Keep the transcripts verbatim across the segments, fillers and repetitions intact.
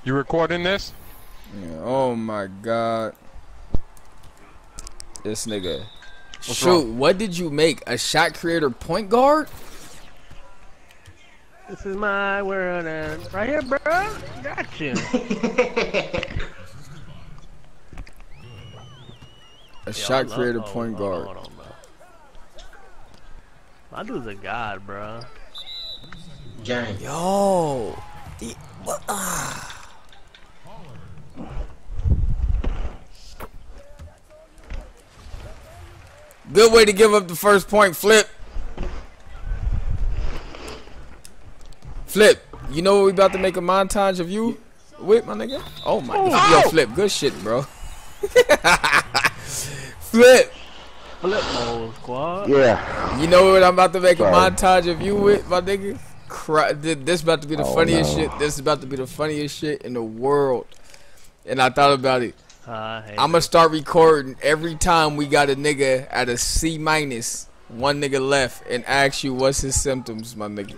You recording this? Yeah, oh my god. This nigga. What's Shoot, wrong? what did you make? A shot creator point guard? This is my world and right here, bro. Gotcha. A shot Yo, creator love, point hold on, guard. hold on, bro. My dude's a god, bro. Gang. Yo. The, what, ah. Good way to give up the first point, Flip. Flip, you know what we about to make a montage of you with, my nigga? Oh my god. Yo, Flip, good shit, bro. Flip. Flip mode, squad. Yeah. You know what I'm about to make Sorry. a montage of you with, my nigga? Cry, this about to be the Oh, funniest no. shit. This is about to be the funniest shit in the world. And I thought about it. I hate I'm gonna start recording every time we got a nigga at a C minus, one nigga left, and ask you what's his symptoms, my nigga.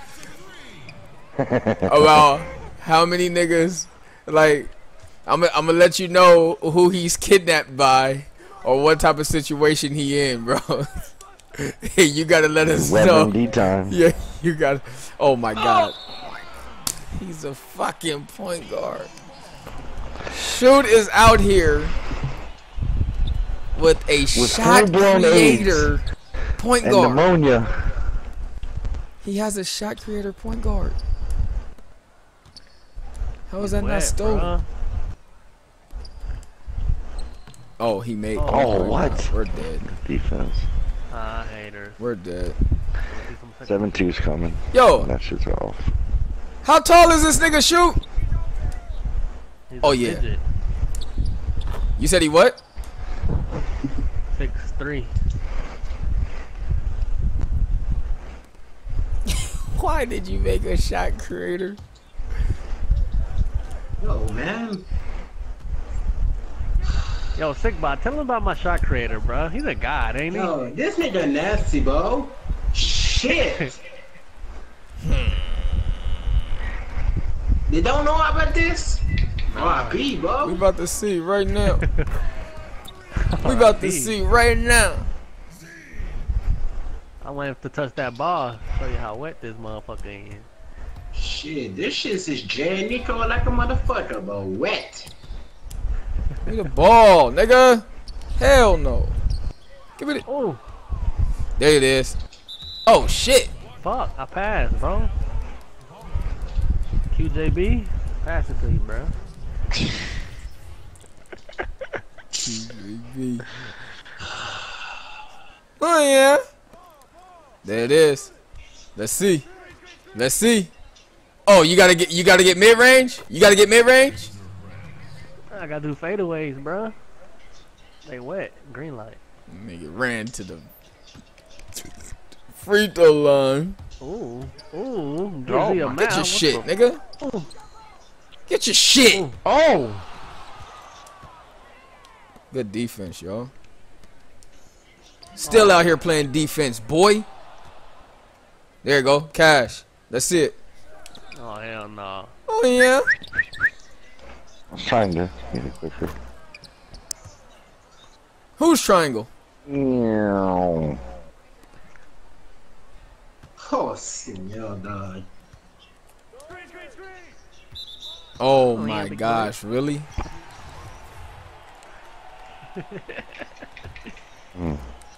About how many niggas, like, I'm I'm gonna let you know who he's kidnapped by, or what type of situation he in, bro. You gotta let us know. WebMD time. Yeah, you got. Oh my god, he's a fucking point guard. Shoot is out here with a shot full-blown creator AIDS point And guard. pneumonia. He has a shot creator point guard. How is that wet, not stolen? bruh. Oh, he made. Oh, Oh, my what? God, we're dead. Defense. I hate her. We're dead. seven two's coming. Yo, That shit's off. how tall is this nigga? Shoot. He's Oh, a yeah. midget. You said he what? six three. Why did you make a shot creator? Yo, man. Yo, Sickbot, tell him about my shot creator, bro. He's a god, ain't he? Yo, this nigga nasty, bro. Shit. They don't know about this? Oh, I be, We bro. about to see right now. We about to see right now. I went have to touch that ball. Show you how wet this motherfucker is. Shit, this shit is J Nico like a motherfucker, bro. Wet. Give me the ball, nigga. Hell no. Give me the. Oh, There it is. Oh shit. fuck. I passed, bro. Q J B, pass it to you, bro. Oh yeah. There it is. Let's see. Let's see. Oh, you gotta get you gotta get mid range. You gotta get mid range. I gotta do fadeaways, bro. They wet. Green light. Nigga ran to the free throw line. Ooh, ooh. Gives Oh you a my- mouth. Get your What shit, the- nigga. Ooh. Get your shit. Ooh. Oh! Good defense, y'all. Still out here playing defense, boy. There you go. Cash. That's it. Oh, hell no. Oh, yeah. I was trying to get it quicker. Who's triangle? Meow. Oh, senor, dog. Oh, Oh, my yeah, big gosh. Really? Mm.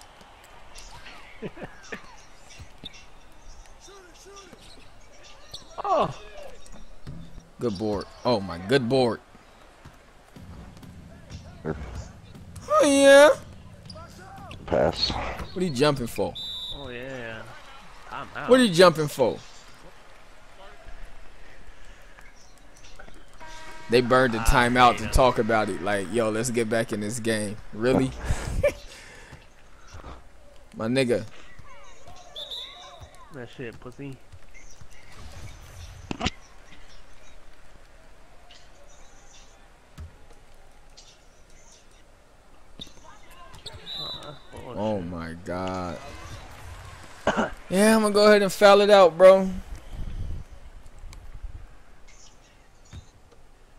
Oh, Good board. Oh, my. Good board. Oh, yeah. Pass. What are you jumping for? oh yeah. I'm out. What are you jumping for? They burned the timeout to talk about it. Like, yo, let's get back in this game. Really? My nigga. That shit, pussy. Oh my god. Yeah, I'm gonna go ahead and foul it out, bro.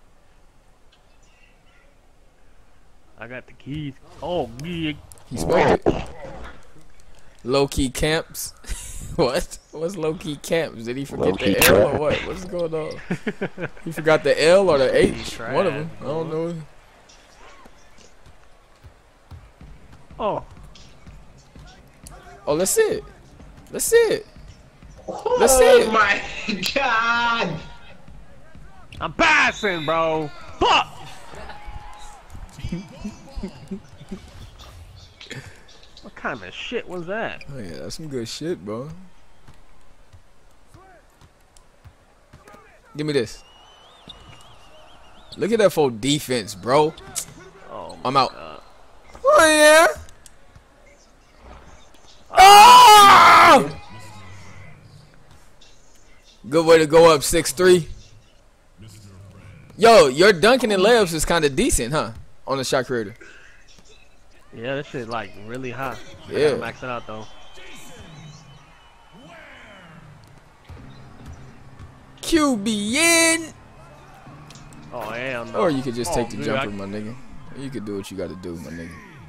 I got the keys. Oh, yeah. He smoked it. Low key camps. What? What's low key camps? Did he forget Low-key the L or camp. what? What's going on? He forgot the L or the H. One of them. I don't know. Oh. Oh, let's see it. Let's see it. Oh Let's see it. my god! I'm passing, bro. Fuck. What kind of shit was that? Oh yeah, that's some good shit, bro. Give me this. Look at that full defense, bro. Oh, I'm my out. God. Oh yeah. Oh! Good way to go up six three. Yo, your dunking and layups is kind of decent, huh? On the shot creator. Yeah, this shit like really hot. I Yeah. gotta max it out though. Q B in. Oh hell no. Or you could just Oh, take the dude, jumper, I- my nigga. You could do what you gotta do, my nigga.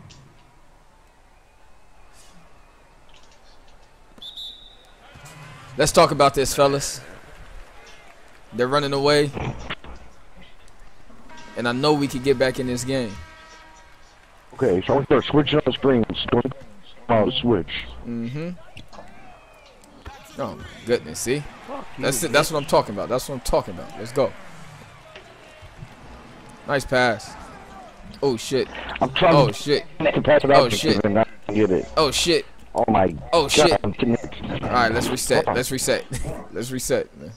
Let's talk about this, fellas. They're running away. And I know we could get back in this game. Okay, so we start switching up the screens. Don't out switch. Mm-hmm. Oh, goodness, see? Fuck you, That's it. That's what I'm talking about. That's what I'm talking about. Let's go. Nice pass. Oh, shit. I'm trying Oh, to shit. to pass it out Oh, to shit. and not get it. Oh, shit. Oh my Oh, god. shit. I'm getting- All right, let's reset. Let's reset. Let's reset. Man.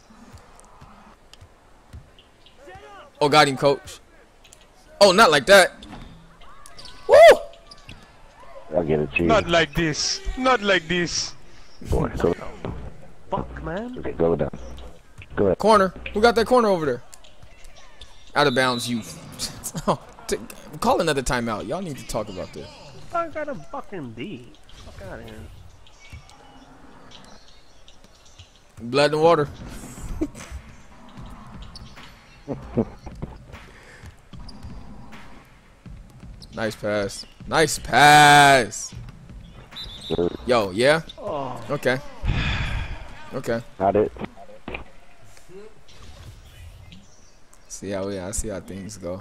Oh, got him, coach. Oh, not like that. Woo! I'll get it to you. Not like this. Not like this. Boy, go, Fuck, man. okay, go down. Go ahead. Corner. Who got that corner over there? Out of bounds, you. Oh, t- call another timeout. Y'all need to talk about this. I got a fucking D. Fuck out of here. Blood and water. Nice pass. Nice pass. Sure. Yo, yeah? Oh. Okay. Okay. Got it. See how yeah, I see how things go.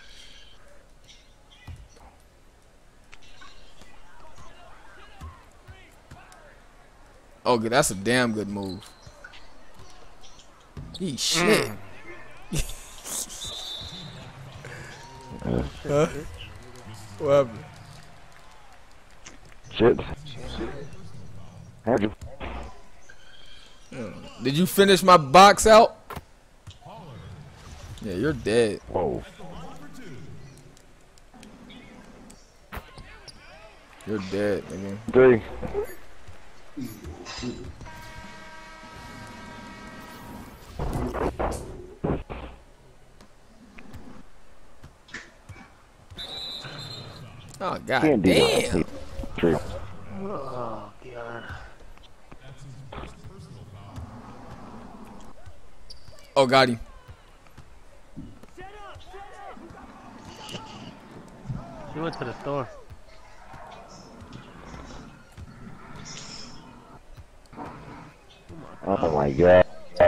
Oh, good. That's a damn good move. He shit. Huh? What happened? Shit. How'd you? Did you finish my box out? Yeah, you're dead. Whoa. You're dead, nigga. Three. Oh god Can't do damn. that. Three. Oh god. Oh, got him. He went to the store. Oh my god.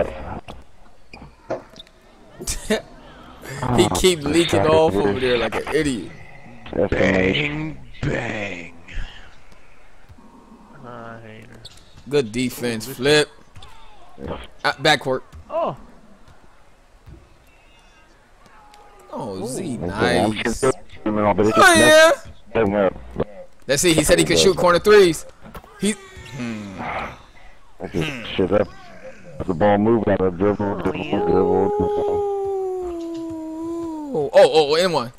He keep leaking off over there like an idiot. That's amazing. Bang, bang. I hate her. Good defense, flip. Uh, backcourt. Oh. Oh, Z, Okay, I'm nice. sure but it's Oh just yeah. doesn't work. Let's see. He said he could shoot corner threes. He. That's just shit up. The ball moving on the dribble, dribble, dribble, dribble. Oh, oh, oh, and one.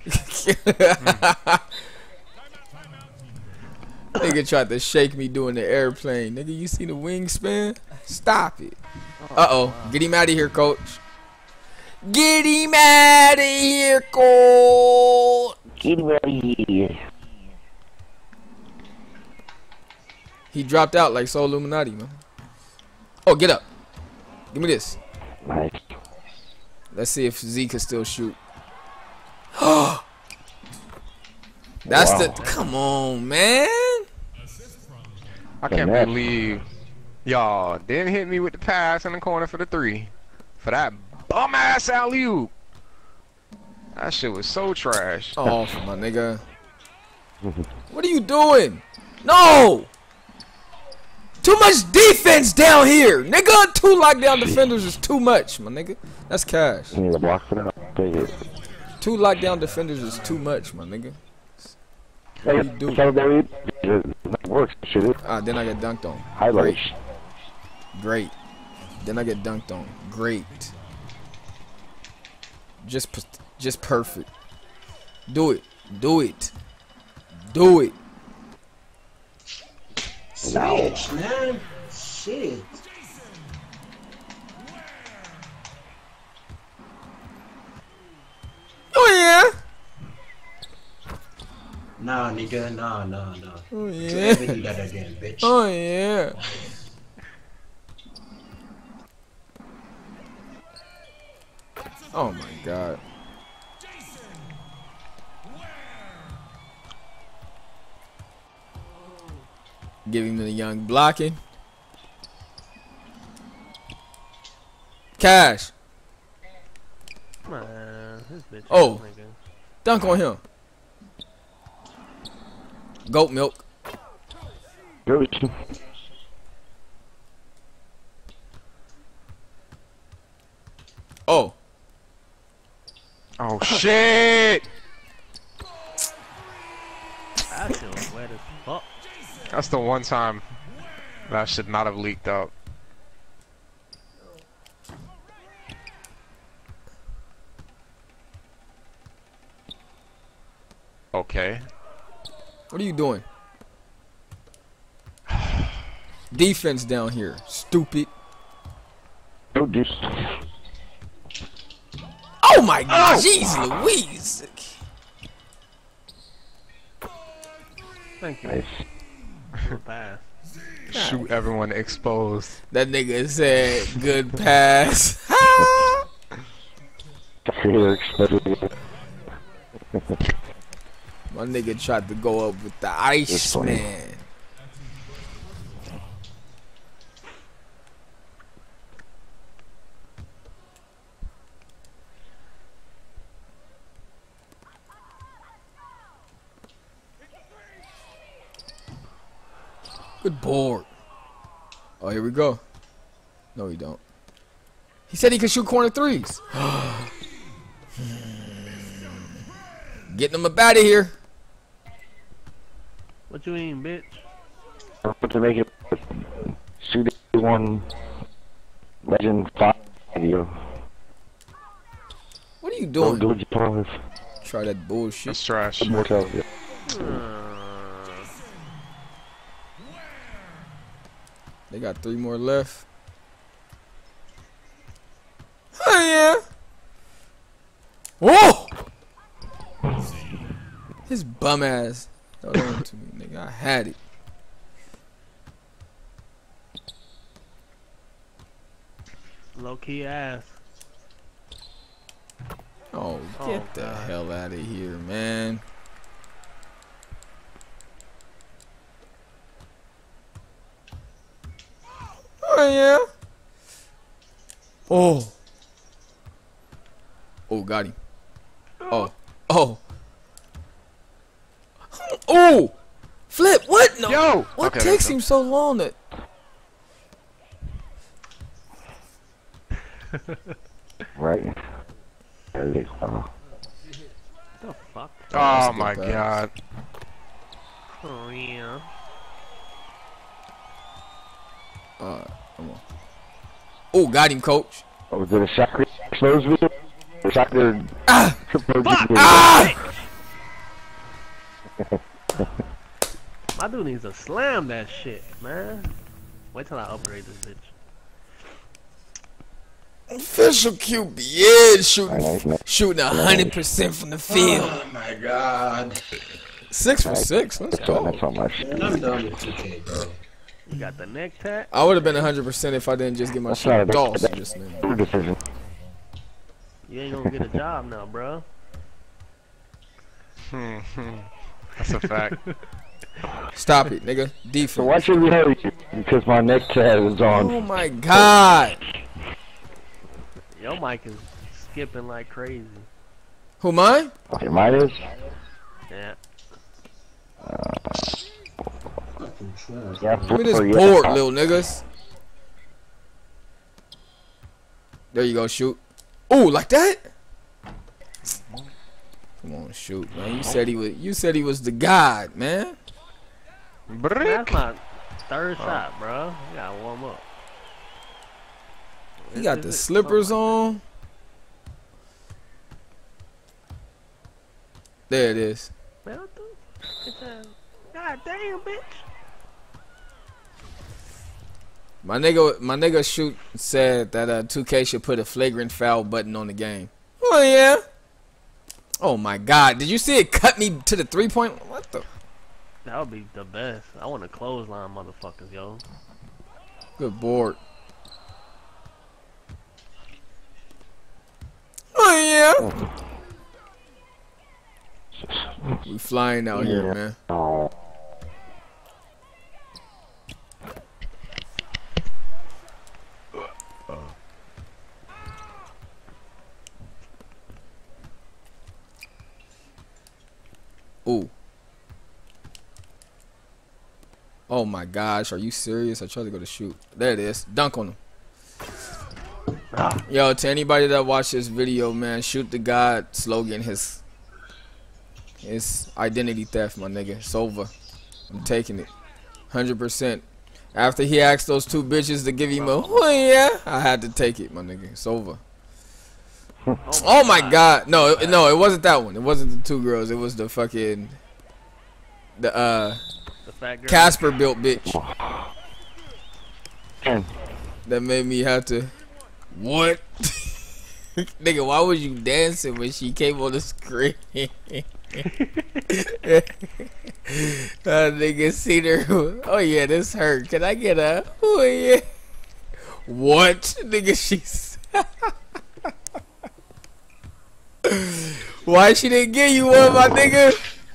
Nigga tried to shake me doing the airplane. Nigga, you see the wingspan? Stop it. Uh oh. Get him out of here, coach. Get him out of here, coach. Get him out of here. He dropped out like Soul Illuminati, man. Oh, get up. Give me this. Nice. Let's see if Z can still shoot. That's Wow. the. Come on, man. I can't Finesse. believe y'all didn't hit me with the pass in the corner for the three. For that bum ass alley oop. That shit was so trash. Oh, for my nigga. What are you doing? No. Too much defense down here, nigga. Two lockdown defenders is too much, my nigga. That's cash. You need a block for that? Take it. Two lockdown defenders is too much, my nigga. Hey, you do? Celebrate. It works. Shit. It. Ah, then I get dunked on. Highlights. Great. Then I get dunked on. Great. Just, p- just perfect. Do it. Do it. Do it. Switch, man. Shit. Oh yeah. Nah, nigga. Nah, nah, nah. Oh You yeah. never do that again, bitch. Oh yeah. Oh my god. Giving the young blocking. Cash. Man, this bitch. Oh. ass nigga. Dunk on him. Goat milk. Good. Oh. Oh shit! That shit was wet as fuck. That's the one time that should not have leaked out. Okay. What are you doing? Defense down here. Stupid. No juice. Oh my god. Jeez Louise. Thank you Nice. for the pass. Shoot everyone exposed. That nigga said good pass. Creator exploded. My nigga tried to go up with the ice It's funny. man. Good board. Oh, here we go. No, he don't. He said he could shoot corner threes. Getting him up out of here. What you mean, bitch? I'm about to make it shoot one legend five video. What are you Don't doing? do it, five. Try that bullshit. That's trash. Mortality. Uh, They got three more left. Oh yeah. Whoa! His bum ass. Throw that one to me, nigga. I had it. low key ass. Oh, Oh, get the God. hell out of here, man. Oh yeah. Oh. Oh, got him. Oh. Oh. Oh. Flip. What? No. Yo! What Okay, there takes we go. him so long to? Right? Okay, wow. The fuck? Oh, that's a Oh good my pass. god. Oh yeah. Uh, come on. Oh, got him, coach. Oh, was it a shocker close video? A shocker Ah! triple Fuck! video? Ah! My dude needs to slam that shit, man. Wait till I upgrade this bitch. Official Q B is shooting Nice, nice. shooting a hundred percent from the field. Oh my god. Six for six. Let's That's all, go. that's all my shit. Man, I'm done with two K, bro. You got the neck tap. I would have been a hundred percent if I didn't just get my That's shit not a tossed bad- just now. Your decision. You ain't gonna get a job now, bro. Hmm, hmm. That's a fact. Stop it, nigga. So Defense. why should we hurry you? Because my neck tag is on. Oh my god. Your mic is skipping like crazy. Who, mine? Okay, mine is. Yeah. Fucking trash. Yeah, Give me this for- yeah. board, little niggas. There you go, shoot. Ooh, like that? Come on, shoot, man. You said he was. You said he was the god, man. Brick. That's my third shot, bro. You gotta warm up. He This got is the it. slippers Oh on. There it is. my- Man, what the? It's a, God damn, bitch. My nigga, my nigga shoot said that uh, two K should put a flagrant foul button on the game. Oh yeah. Oh my God! Did you see it cut me to the three point? What the? That would be the best. I want to clothesline motherfuckers, yo. Good board. Oh yeah. We flying out here, Yeah. man. Oh. Ooh. Oh my gosh, are you serious? I tried to go to shoot. There it is. Dunk on him. Yo, to anybody that watched this video, man, shoot the God slogan, his his identity theft, my nigga. It's over. I'm taking it. one hundred percent. After he asked those two bitches to give him a, oh yeah, I had to take it, my nigga. It's over. Oh my God. No, it, no, it wasn't that one. It wasn't the two girls. It was the fucking the uh The fat girl. Casper built bitch And that made me have to. What? Nigga, why was you dancing when she came on the screen? That nigga seen her. Oh yeah, this hurt. Can I get a? Oh yeah. What? Nigga, she's. Why she didn't give you one, my nigga?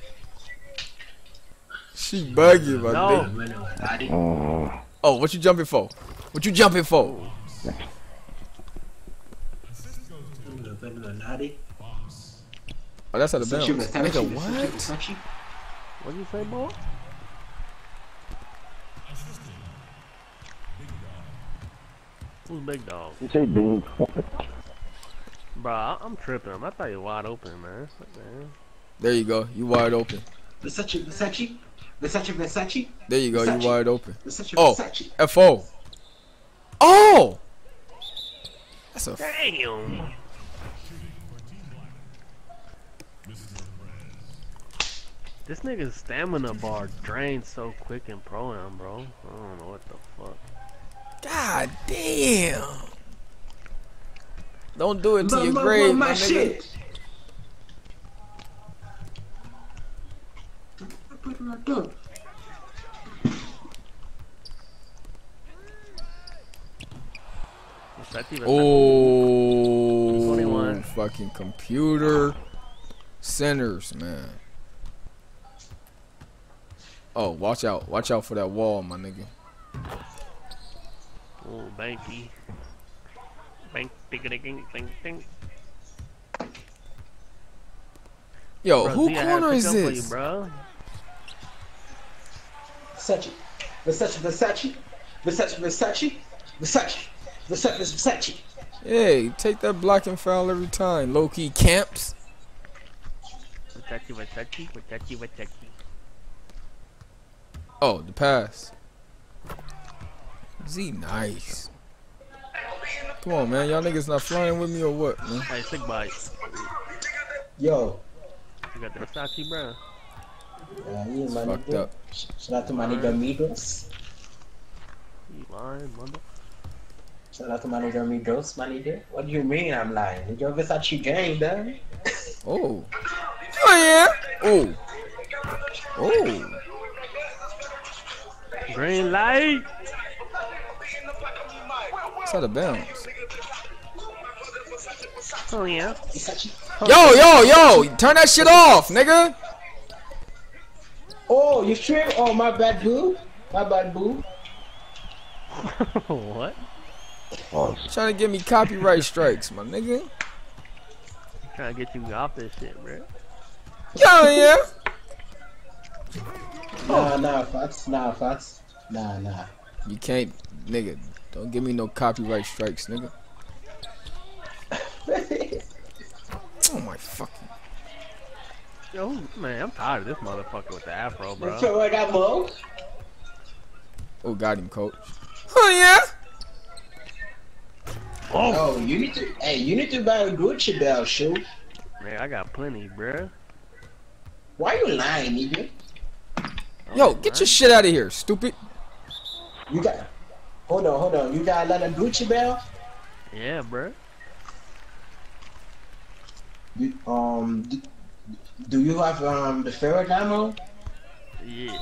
She bugging, my No. nigga. Man, Illuminati. oh, Oh, what you jumping for? What you jumping for? Illuminati. Oh, that's out of Versace, bounds. Versace, Nigga, Versace, what? Versace. What'd you say, boy? Who's big dog? you say big. Bro, I- I'm tripping. I thought you were wide open, man. Fuck, man. There you go. You wide open. Versace, Versace. Versace, Versace. There you go. Versace. You wide open. Versace, Oh, Versace. F O. Oh! That's a. Damn. This nigga's stamina bar drains so quick in pro-am, bro. I don't know what the fuck. God damn. Don't do it to your Look, look, grave, look, my my nigga. shit. I put it right there. Versace, Versace. Oh, twenty-one. fucking computer centers, man. Oh, watch out. Watch out for that wall, my nigga. Oh, banky. Bank, ding, ding, ding, ding, ding. Yo, Bro, who Zia had corner to is come for you, this? bro? Versace. Versace, Versace. Versace, Versace. Versace. Versace, Versace. Hey, take that blocking foul every time. Low key camps. Versace, Versace, Versace, Versace. Oh, the pass. Z nice. Come on, man. Y'all niggas not flying with me or what, man? Hey, sick bite. Yo. You got the Versace, bro. Uh, you my Fucked nigga. up. Shout out to my nigga Migos. You lying, mother? Shout out to my nigga Migos, my nigga. What do you mean I'm lying? Nigga, Versace gang, dog. Oh. Oh, yeah. Oh. Oh. Green light. It's out of bounds. Oh, yeah. Versace. Yo, yo, yo. Turn that shit off, nigga. Oh, you stream? Oh, my bad, boo. My bad, boo. What? Pause. Trying to give me copyright strikes, my nigga. Trying to get you off this shit, bro. Yeah, yeah. Nah, nah, Fox. Nah, Fox. Nah, nah. You can't, nigga. Don't give me no copyright strikes, nigga. Oh my fucking. Yo, man, I'm tired of this motherfucker with the afro, bro. So I got more. Oh, got him, coach. Oh yeah. Oh, you need to. Hey, you need to buy a Gucci belt, shoe. Man, I got plenty, bro. Why you lying, nigga? Yo, get your shit out of here, stupid. You got. Hold on, hold on. You got a lot of Gucci belt? Yeah, bro. You, um, do, do you have um the Ferragamo? Yeah.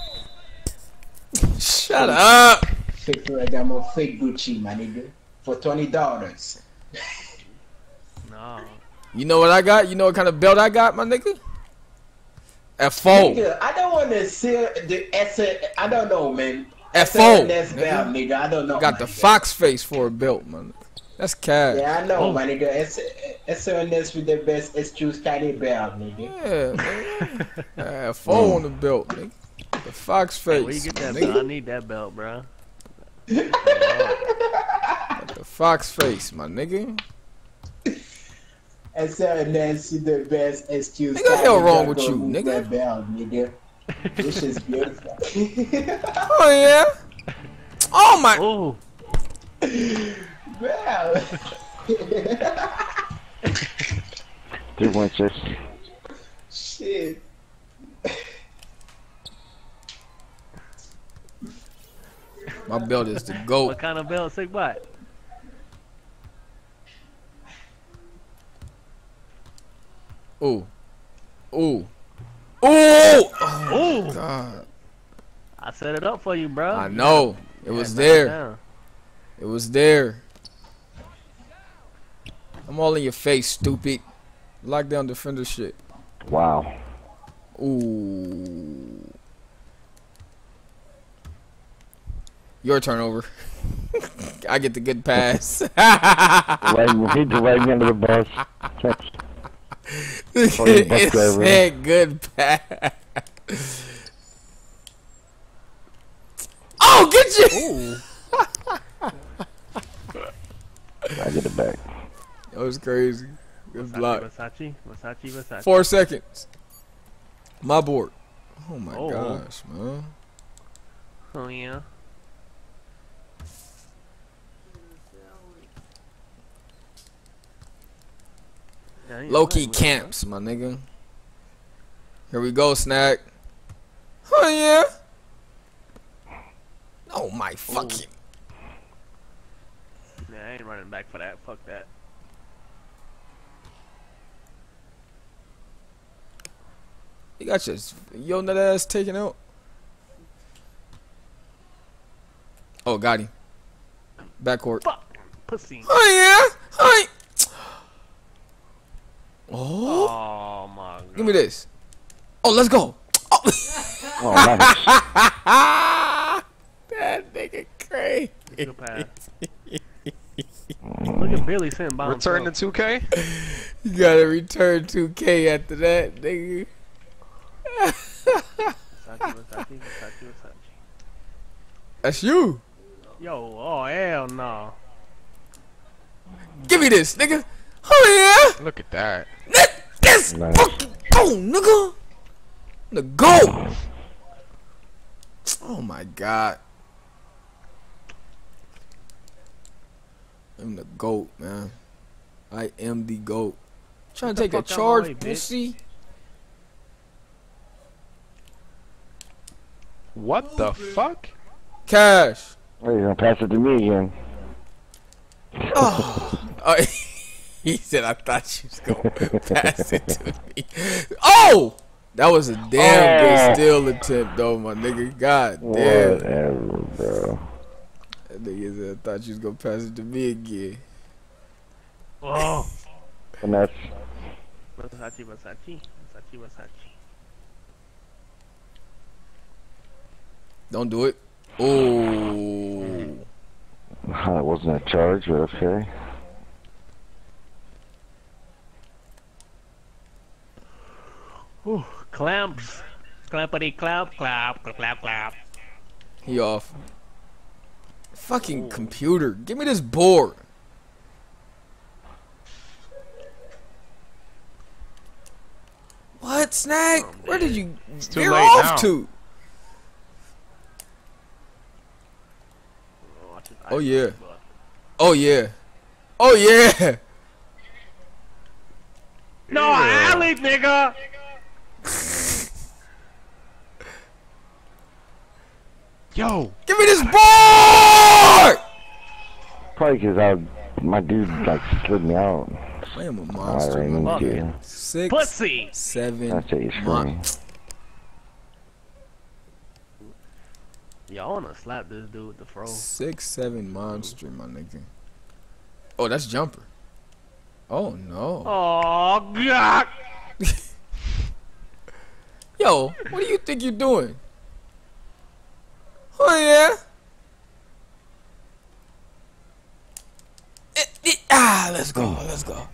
Shut up. Fake Ferragamo, fake Gucci, my nigga, for twenty dollars. No. You know what I got? You know what kind of belt I got, my nigga? F O. Nigga, I don't want to see the S. I don't know, man. F O. S belt, nigga. I don't know. Got my the nigga. fox face for a belt, man. That's cash. Yeah, I know, Oh. my nigga. S N S with the best S two Scotty belt, nigga. Yeah, man. F O on the belt, nigga. The fox face. Where you get that nigga. belt? I need that belt, bro. Got the fox face, my nigga. S N S with the best S two Nigga, Scotty hell wrong belt. with you, Go move nigga? that belt, nigga. This is beautiful. Oh yeah. Oh my. Oh, Well. Two point six. Shit. My belt is the goat. what kind of belt, sick butt? Ooh. Ooh. Ooh. Oh Oh, God. I set it up for you, bro. I know. It Yeah, was knock it there. down. It was there. I'm all in your face, stupid. Lockdown defender shit. Wow. Ooh. Your turnover. I get the good pass. Right, he just right under the bus. Catch. Oh, you bus It driver. said good pass. Oh, get you! Ooh. I get it back. That was crazy. Good block. Versace, Versace, Versace, Versace. Four seconds. My board. Oh my Oh. gosh, man. Oh yeah. Yeah, you Low key right, camps, my nigga. Here we go, snack. Oh yeah. Oh my fucking. bro. Yeah, I ain't running back for that. Fuck that. You got your yo nut ass taken out. Oh, got him. Backcourt. Fuck, pussy. Oh yeah. Hi. Oh. Oh my god. Give me this. Oh, let's go. Oh. Oh, nice. That nigga crazy. Good pass. Look at Billy sitting by Return to himself. two K. You gotta return two K after that, nigga. Versace, Versace, Versace, Versace. That's you. Yo, oh hell no. Give me this, nigga. Oh Look at that. yeah. This Nice. fucking go, nigga. The goat. Oh my god. I'm the goat, man. I am the goat. Trying to Get take the a fuck out my charge, way, bitch. pussy. What the fuck? Cash. Oh, you're gonna pass it to me again. Oh, oh, he said, I thought you was going to pass it to me. Oh! That was a damn Oh. good steal attempt, though, my nigga. God damn. Whatever, bro. That nigga said, I thought you was going to pass it to me again. Oh. Finesse. Versace, Versace, Versace, Versace. Don't do it. Oh. That wasn't a charge, but okay. Whew, clamps. Clappity clap, clap, clap, clap, clap. He off. Fucking computer. Give me this board. What, Snag? Where did you too veer late off now. to? Oh yeah. Oh yeah. Oh yeah. No alley, nigga. Yo, Give me this board. Probably because I, my dude like slid me out. I am a I monster. ran man. into you. Six, Pussy. seven. That's what you mon- scream. Y'all wanna slap this dude with the fro? Six, seven monster, my nigga. Oh, that's jumper. Oh no. Oh god. Yo, what do you think you're doing? Oh yeah. Eh, eh, ah, let's go, let's go.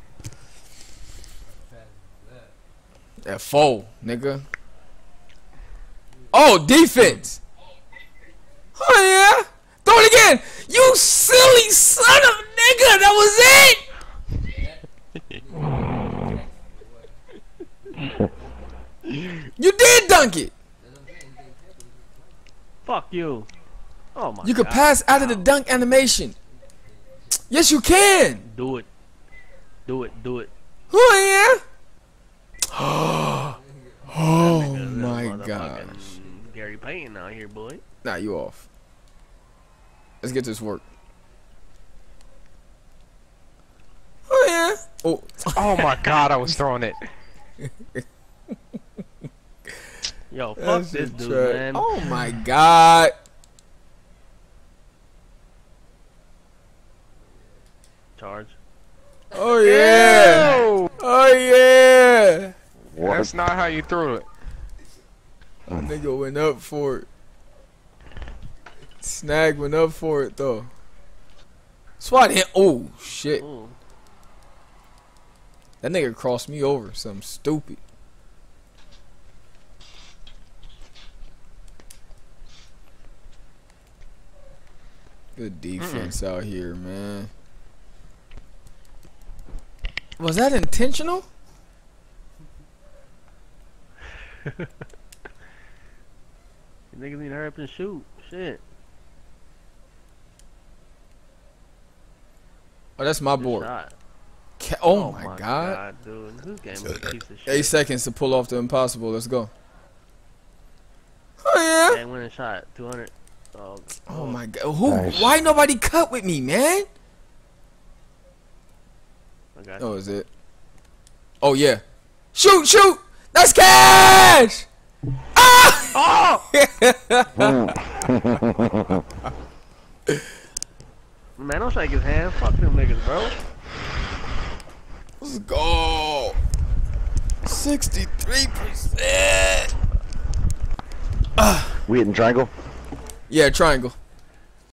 That four, nigga. Oh, defense. Oh yeah. Throw it again. You silly son of a nigga. That was it. You did dunk it. Fuck you. Oh my You could god. pass out of the dunk animation. Yes, you can. Do it. Do it, do it. Oh yeah. Oh Nigga, this my motherfucking gosh. Gary Payton out here, boy. Nah, you off. Let's get this work. Oh yeah. Oh. oh my God, I was throwing it. Yo, fuck That's this a dude, track. man. Oh my god. Charge. Oh yeah. Ew. Oh yeah. What? That's not how you threw it. That nigga went up for it. Snag went up for it though. Swat hit. Oh shit. Ooh. That nigga crossed me over. Something stupid. Good defense out here, man. Was that intentional? You niggas need to hurry up and shoot. Shit. Oh, that's my Good board. shot. Ca- oh, my, god. dude. This game is a piece of shit. Eight seconds to pull off the impossible. Let's go. Oh, yeah. Game winning shot. two hundred. Oh, Oh, my god. Who? Nice. Why nobody cut with me, man? I got Oh, is it? Oh, yeah. Shoot, shoot. That's cash. Ah! Oh! Man, don't shake his hand. Fuck them niggas, bro. Let's go. sixty-three percent. We hitting triangle? Yeah, triangle.